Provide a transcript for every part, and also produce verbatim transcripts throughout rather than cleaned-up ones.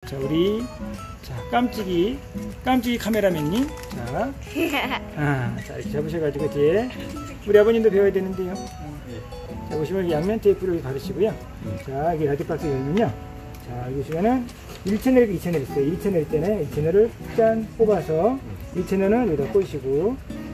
자, 우리 자 깜찍이 깜찍이 카메라맨님, 자, 아, 자 이렇게 잡으셔가지고 이제 우리 아버님도 배워야 되는데요. 자, 보시면 양면 테이프를 바르시고요. 자, 여기 라디박스 열면요. 자, 여기 보시면은 일 채널, 이 채널 있어요. 일 채널 때는 일 채널을 짠 뽑아서 일 채널은 여기다 꽂으시고,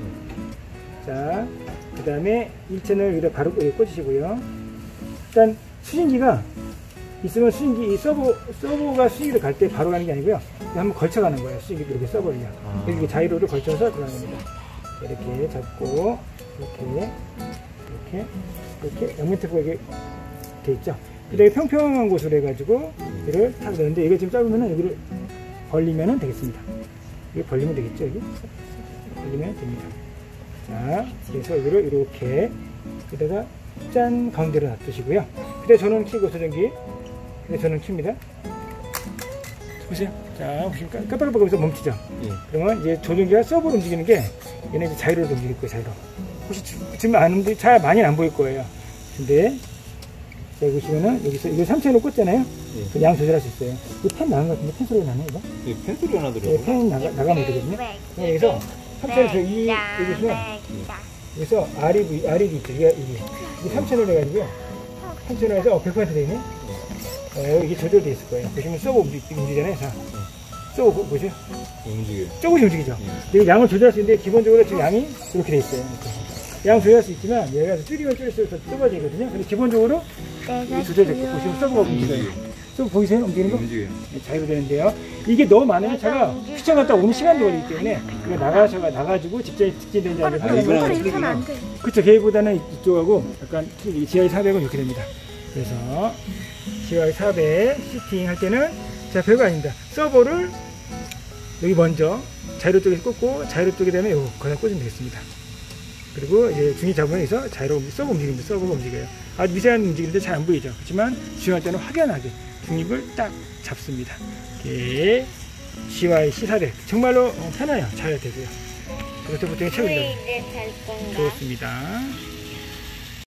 자, 그 다음에 일 채널 여기다 바로 꽂으시고요. 일단 수신기가 있으면 수신기, 이 서버, 서버가 수신기를 갈 때 바로 가는 게 아니고요. 한번 걸쳐가는 거예요. 수신기 이렇게 서버를요. 아. 이렇게 자이로를 걸쳐서 들어가는 겁니다. 이렇게 잡고, 이렇게, 이렇게, 이렇게 양면 테이프가 이렇게 돼 있죠. 그 다음에 평평한 곳으로 해가지고 이를 탁 넣는데, 이거 지금 짧으면은 여기를 벌리면 되겠습니다. 이거 벌리면 되겠죠, 여기? 벌리면 됩니다. 자, 그래서 여기를 이렇게 여기다가 짠 가운데로 놔두시고요. 근데 저는 키고 소전기, 근데 저는 킵니다. 보세요. 자, 보시니까 깜빡깜빡하면서 멈추죠. 예. 그러면 이제 조종기가 서버로 움직이는 게 얘네 이제 자이로로 움직일 거예요, 자이로. 혹시 지금 아는데 잘 많이 안 보일 거예요. 근데 자, 보시면은 여기서 이거 삼 채널 꽂잖아요. 예. 양 조절할 수 있어요. 이 펜 나간 것 같은데 펜 소리가 나네, 이거? 예, 펜 소리가 나더라고요. 예, 펜 나가, 나가면 되거든요. 여기서 삼 채널, 이, 여기 보시면 여기서 알이, 알이 있죠. 이게, 이게, 이게 삼 채널 해가지고요. 삼 채널에서 어, 백 퍼센트 되네. 어, 이게 조절되어 있을 거예요. 보시면 서버 움직이잖아요. 자, 서버 보세요. 움직여요. 조금씩 움직이죠. 네. 양을 조절할 수 있는데 기본적으로 지금 양이 이렇게 돼 있어요. 이렇게. 양 조절할 수 있지만 얘가 줄이면 줄일수록 더 좁아지거든요. 근데 기본적으로 이게 조절됐고, 보시면 서버가 움직여요. 서버 보이세요? 움직이는 거? 움직여요. 네, 자유로 되는데요. 이게 너무 많으면 차가 휘청 갔다 오는 시간도 걸리기 때문에 이거 나가셔가 나가지고 직전에 직진된지 아니면 하면 그쵸. 걔보다는 이쪽하고 약간 지아이 사백은 이렇게 됩니다. 그래서 지아이 사백 시팅 할 때는 자, 별거 아닙니다. 서버를 여기 먼저 자이로 쪽에서 꽂고, 자이로 쪽에 되면 요거 거기다 꽂으면 되겠습니다. 그리고 이제 중위 잡으면 여기서 자이로 서버 움직입니다. 서버가 움직여요. 아주 미세한 움직임인데 잘 안 보이죠. 그렇지만 중요할 때는 확연하게 중립을 딱 잡습니다. 이렇게 지아이 씨 사백 정말로 편해요. 잘 되고요. 그것도 보통 최고입니다. 좋습니다.